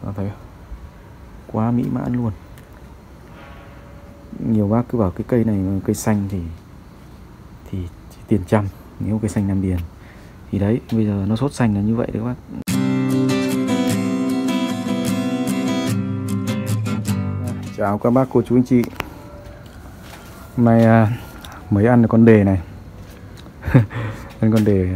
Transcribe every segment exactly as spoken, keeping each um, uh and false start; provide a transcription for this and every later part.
thấy quá mỹ mãn luôn. Nhiều bác cứ bảo cái cây này cây xanh thì thì chỉ tiền trăm, nếu cây xanh Nam Điền thì đấy, bây giờ nó sốt xanh là như vậy đấy các bác. Chào các bác cô chú anh chị. Hôm nay à, mới ăn được con đề này. Ăn con đề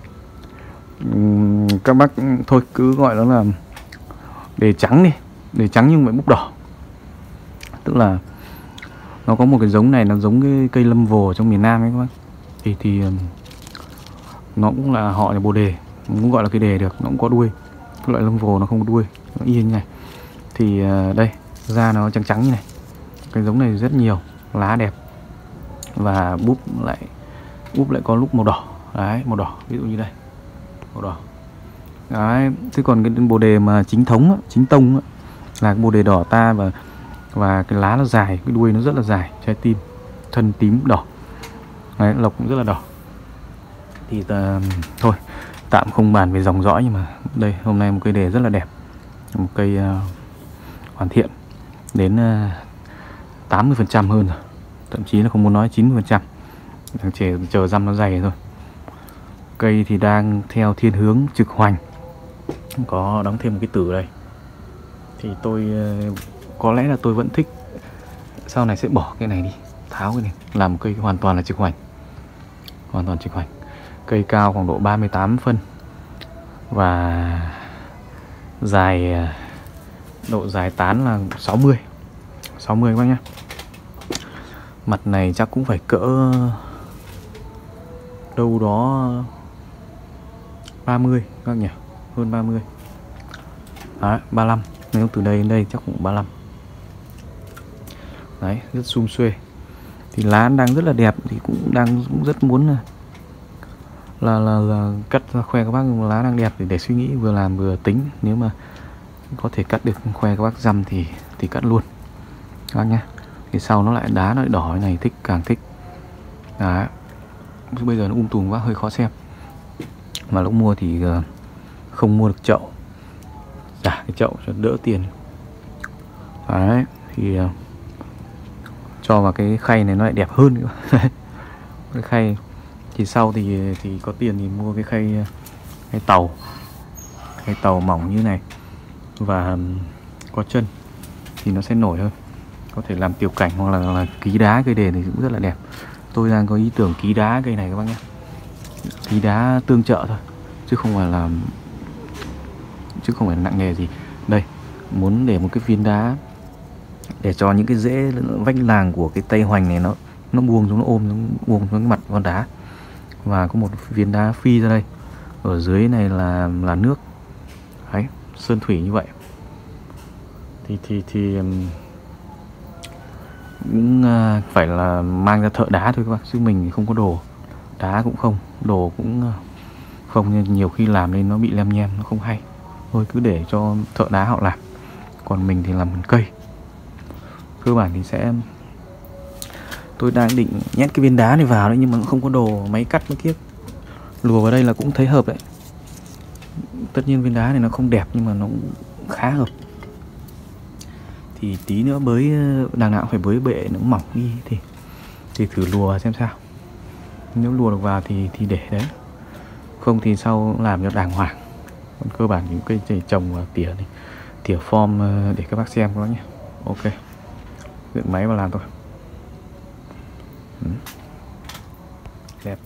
uhm, các bác thôi cứ gọi nó là đề trắng đi, đề trắng nhưng mà búp đỏ. Tức là nó có một cái giống này, nó giống cái cây lâm vồ trong miền Nam ấy các bác. Thì thì nó cũng là họ là bồ đề, cũng gọi là cây đề được, nó cũng có đuôi. Cái loại lâm vồ nó không có đuôi, nó yên như này. Thì uh, đây, da nó trắng trắng như này. Cái giống này rất nhiều, lá đẹp. Và búp lại búp lại có lúc màu đỏ. Đấy, màu đỏ, ví dụ như đây. Màu đỏ. Đấy, thế còn cái bồ đề mà chính thống, chính tông là cái bồ đề đỏ ta, và và cái lá nó dài, cái đuôi nó rất là dài, trái tim, thân tím đỏ. Đấy, lộc cũng rất là đỏ. Thì ta, thôi tạm không bàn về dòng dõi, nhưng mà đây hôm nay một cây đề rất là đẹp, một cây uh, hoàn thiện đến uh, tám mươi phần trăm hơn rồi, thậm chí là không muốn nói chín mươi phần trăm, thằng trẻ chờ răm nó dày thôi. Cây thì đang theo thiên hướng trực hoành, có đóng thêm một cái tử đây. Thì tôi uh, có lẽ là tôi vẫn thích, sau này sẽ bỏ cái này đi, tháo cái này, làm một cây hoàn toàn là trực hoành, hoàn toàn trực hoành. Cây cao khoảng độ ba mươi tám phân và dài, độ dài tán là sáu mươi sáu mươi các bác nhé. Mặt này chắc cũng phải cỡ đâu đó ba mươi các bác nhỉ, hơn ba mươi. Đấy, ba mươi lăm, nếu từ đây đến đây chắc cũng ba mươi lăm. Đấy, rất sum xuê. Thì lá đang rất là đẹp, thì cũng đang cũng rất muốn là là, là, là cắt ra khoe các bác, lá đang đẹp để, để suy nghĩ, vừa làm vừa tính. Nếu mà có thể cắt được khoe các bác răm thì thì cắt luôn các bác nhé. Thì sau nó lại đá nó lại đỏ, cái này thích, càng thích. Đấy, bây giờ nó um tùm quá hơi khó xem, mà lúc mua thì không mua được chậu, trả cái chậu cho đỡ tiền. Đấy, thì uh, cho vào cái khay này nó lại đẹp hơn nữa. Cái khay thì sau thì thì có tiền thì mua cái khay khay tàu, khay tàu mỏng như này và có chân thì nó sẽ nổi hơn, có thể làm tiểu cảnh hoặc là, là ký đá cây đề thì cũng rất là đẹp. Tôi đang có ý tưởng ký đá cây này các bác nhé, ký đá tương trợ thôi, chứ không phải là chứ không phải nặng nghề gì. Đây, muốn để một cái viên đá để cho những cái rễ vách làng của cái tây hoành này nó nó buông xuống, nó ôm xuống, buông xuống cái mặt con đá. Và có một viên đá phi ra đây, ở dưới này là là nước. Đấy, sơn thủy như vậy. Thì thì thì cũng uh, phải là mang ra thợ đá thôi các bác, chứ mình không có đồ đá, cũng không đồ cũng không, nên nhiều khi làm nên nó bị lem nhem, nó không hay. Thôi cứ để cho thợ đá họ làm, còn mình thì làm cây. Cơ bản thì sẽ, tôi đang định nhét cái viên đá này vào đấy, nhưng mà không có đồ máy cắt mới kiếp. Lùa vào đây là cũng thấy hợp đấy. Tất nhiên viên đá này nó không đẹp nhưng mà nó cũng khá hợp. Thì tí nữa bới, đằng nào cũng phải bới bệ nó mỏng đi, thì thì thử lùa xem sao. Nếu lùa được vào thì thì để đấy, không thì sau làm cho đàng hoàng. Còn cơ bản những cây trồng trồng và tỉa này, tỉa form để các bác xem các bác nhé. Ok, dựng máy vào làm thôi. Ừ. Đẹp.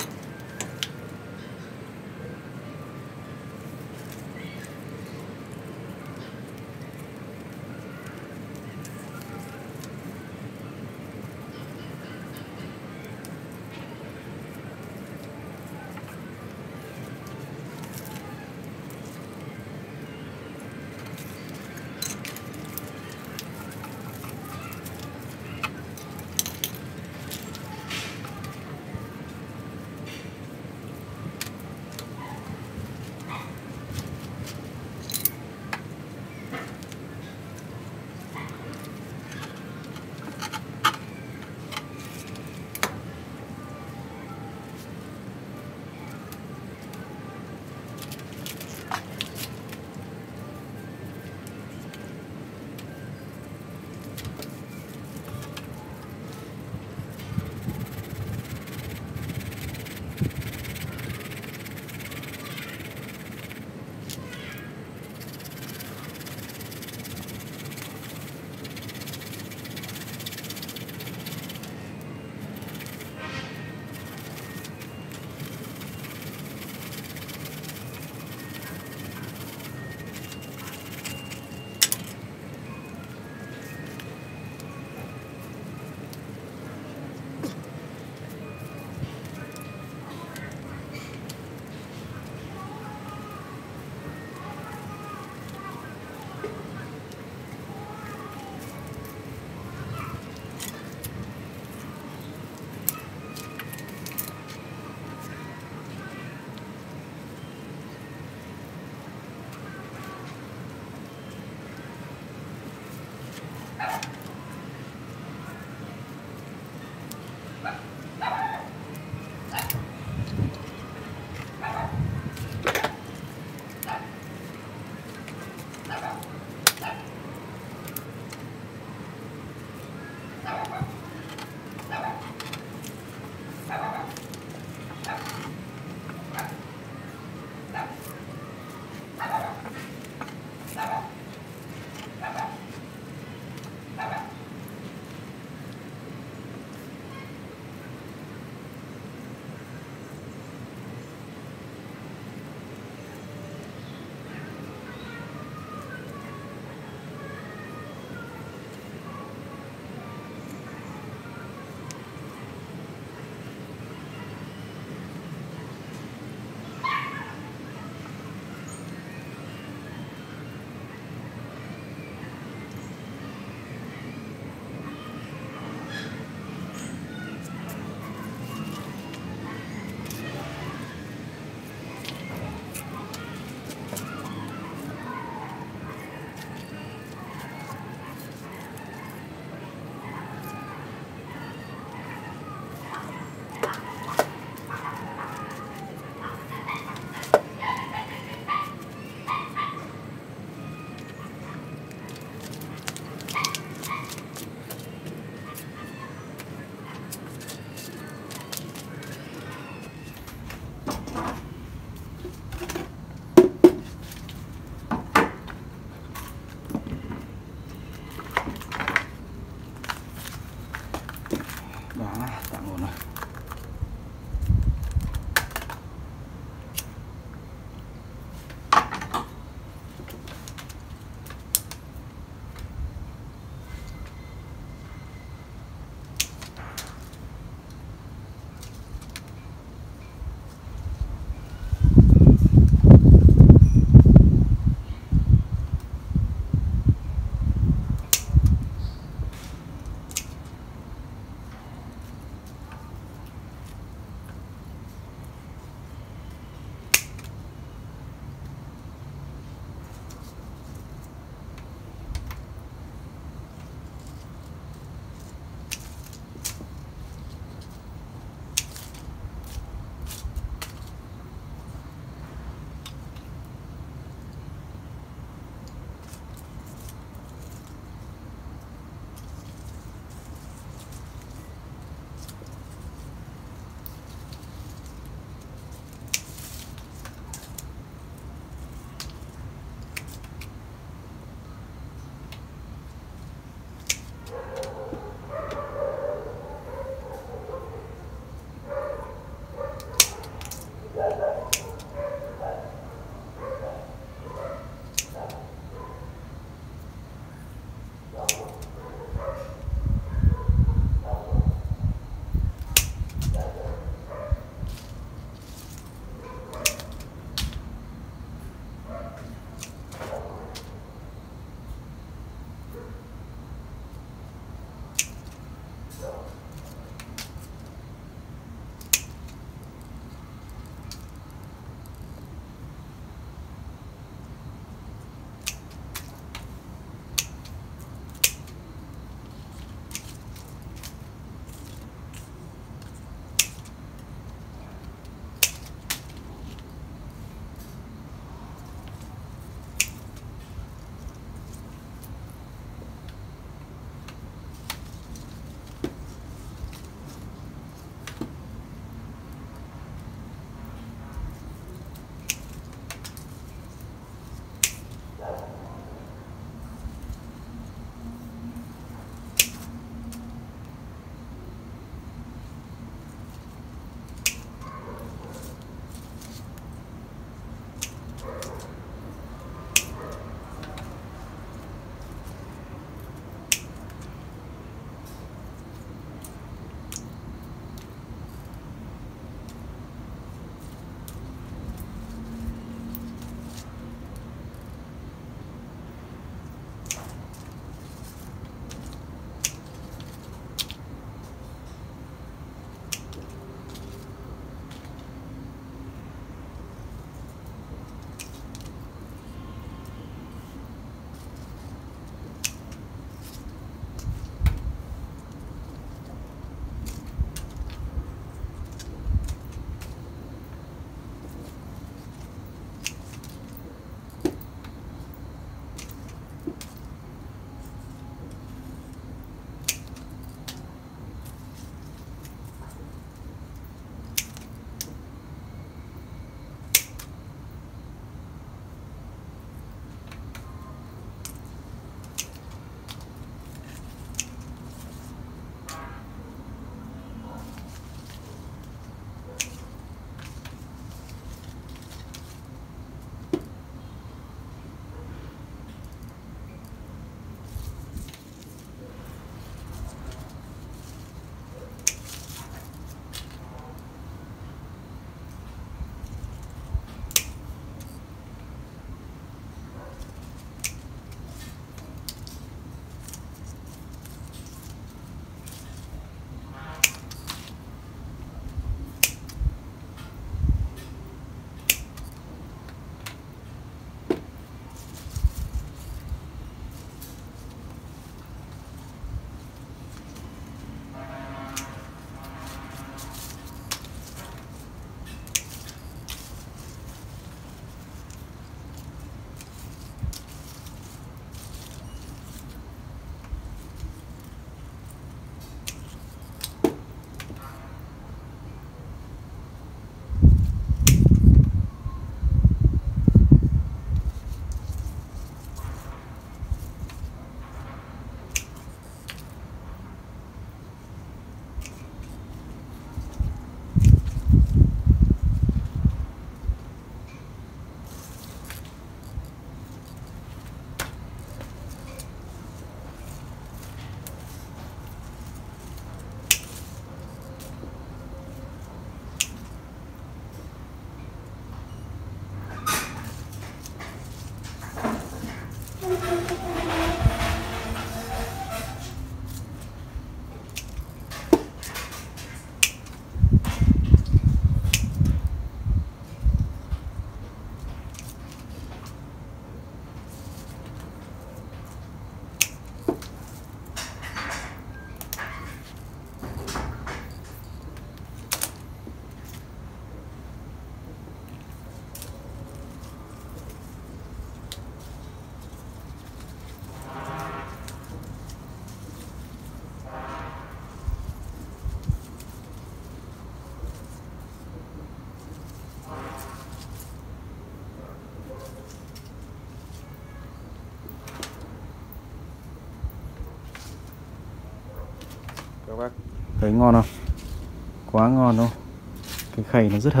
Các bác thấy ngon không? Quá ngon không? Cái khay nó rất hợp,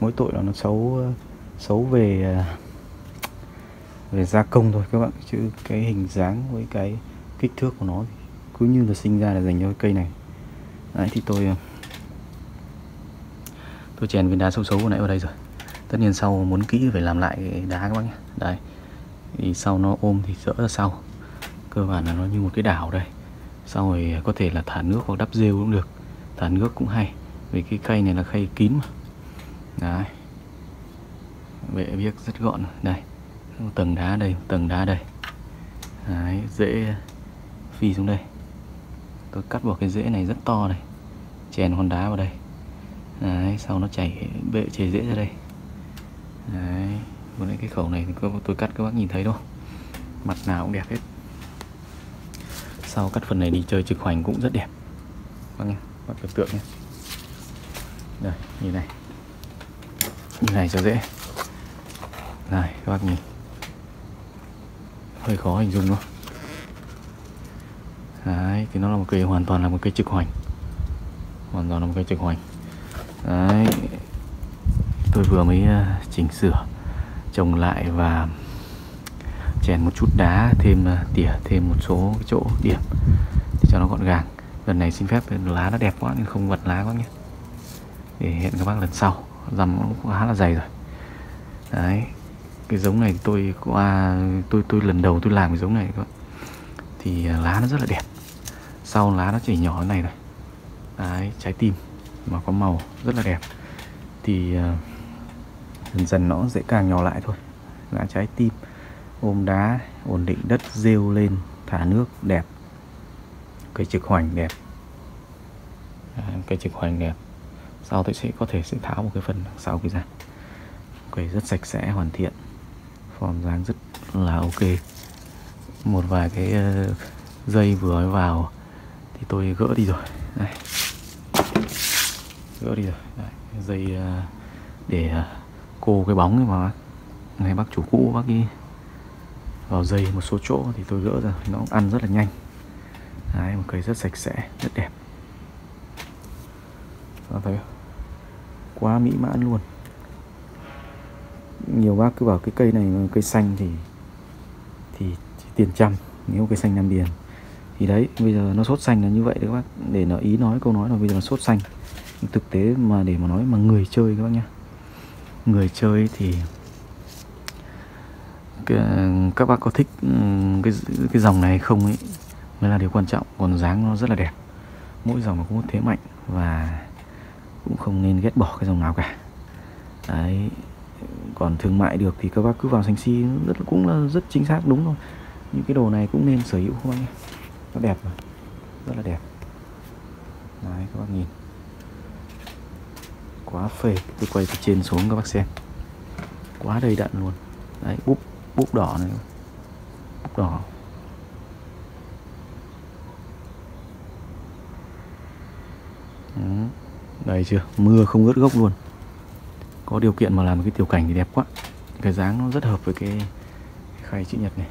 Mỗi tội là nó xấu xấu về về gia công thôi các bạn, chứ cái hình dáng với cái kích thước của nó thì cứ như là sinh ra là dành cho cái cây này. Đấy thì tôi tôi chèn viên đá xấu xấu của nãy vào đây rồi. Tất nhiên sau muốn kỹ phải làm lại cái đá các bác nhé. Đấy thì sau nó ôm thì dỡ ra sau, cơ bản là nó như một cái đảo đây. Sau rồi có thể là thả nước hoặc đắp rêu cũng được, thả nước cũng hay vì cái cây này là cây kín mà. Đấy, bệ viết rất gọn. Đây một tầng đá đây, một tầng đá đây. Đấy, rễ phi xuống đây, tôi cắt vào cái rễ này rất to này, chèn con đá vào đây. Đấy, sau nó chảy bệ chảy rễ ra đây. Đấy, còn cái khẩu này thì tôi cắt các bác nhìn thấy đâu, mặt nào cũng đẹp hết. Sau cắt phần này đi chơi trực hoành cũng rất đẹp bác nghe, bác tưởng tượng nhé. Đây, như này, như này cho dễ. Này các bác nhìn, hơi khó hình dung đúng không? Đấy, thì nó là một cây hoàn toàn là một cây trực hoành, hoàn toàn là một cây trực hoành. Đấy, tôi vừa mới chỉnh sửa, trồng lại và chèn một chút đá, thêm tỉa thêm một số cái chỗ điểm để cho nó gọn gàng. Lần này xin phép lá nó đẹp quá nên không vặt lá quá nhé, để hẹn các bác lần sau. Rằm nó cũng khá là dày rồi. Đấy, cái giống này tôi qua tôi tôi lần đầu tôi làm cái giống này các bạn, thì lá nó rất là đẹp. Sau lá nó chỉ nhỏ thế này rồi. Đấy, trái tim mà có màu rất là đẹp. Thì uh, dần dần nó sẽ càng nhỏ lại thôi. Lá trái tim, ôm đá, ổn định đất, rêu lên, thả nước đẹp. Cây trực hoành đẹp. À, cây trực hoành đẹp. Sau tôi sẽ có thể sẽ tháo một cái phần sau kia ra. Cây rất sạch sẽ, hoàn thiện, form dáng rất là ok. Một vài cái uh, dây vừa mới vào thì tôi gỡ đi rồi. Đây, gỡ đi rồi. Đấy, dây uh, để uh, cô cái bóng ấy mà này, bác chủ cũ bác đi vào dây một số chỗ thì tôi gỡ ra, nó ăn rất là nhanh. Đấy, một cây rất sạch sẽ, rất đẹp. Đó, thấy không? Quá mỹ mãn luôn. Nhiều bác cứ bảo cái cây này cây xanh thì thì chỉ tiền trăm, nếu cây xanh Nam Điền thì đấy, bây giờ nó sốt xanh là như vậy đấy các bác, để nó ý nói câu nói là bây giờ nó sốt xanh. Thực tế mà để mà nói mà người chơi các bác nhá, người chơi thì cái, các bác có thích cái cái dòng này không ấy mới là điều quan trọng. Còn dáng nó rất là đẹp, mỗi dòng nó có một thế mạnh và cũng không nên ghét bỏ cái dòng nào cả. Đấy, còn thương mại được thì các bác cứ vào xanh si, rất cũng là rất chính xác đúng rồi. Những cái đồ này cũng nên sở hữu các bác nhé, nó đẹp mà, rất là đẹp. Đấy, các bác nhìn quá phê. Tôi quay từ trên xuống các bác xem, quá đầy đặn luôn. Đấy, búp búp đỏ này, búp đỏ. Ừ, đây chưa, mưa không ướt gốc luôn. Có điều kiện mà làm cái tiểu cảnh thì đẹp quá. Cái dáng nó rất hợp với cái khay chữ nhật này.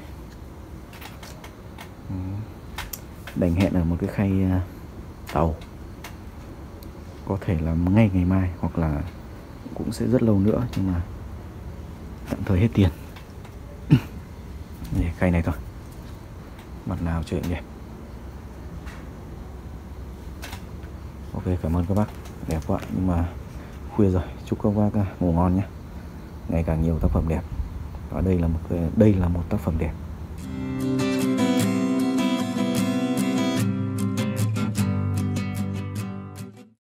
Ừ, đành hẹn ở một cái khay tàu, có thể là ngay ngày mai hoặc là cũng sẽ rất lâu nữa, nhưng mà tạm thời hết tiền để khay này thôi. Mặt nào chơi đẹp. Ok, cảm ơn các bác, đẹp quá. Nhưng mà khuya rồi, chúc các bác ngủ ngon nhé. Ngày càng nhiều tác phẩm đẹp. Và đây là một đây là một tác phẩm đẹp.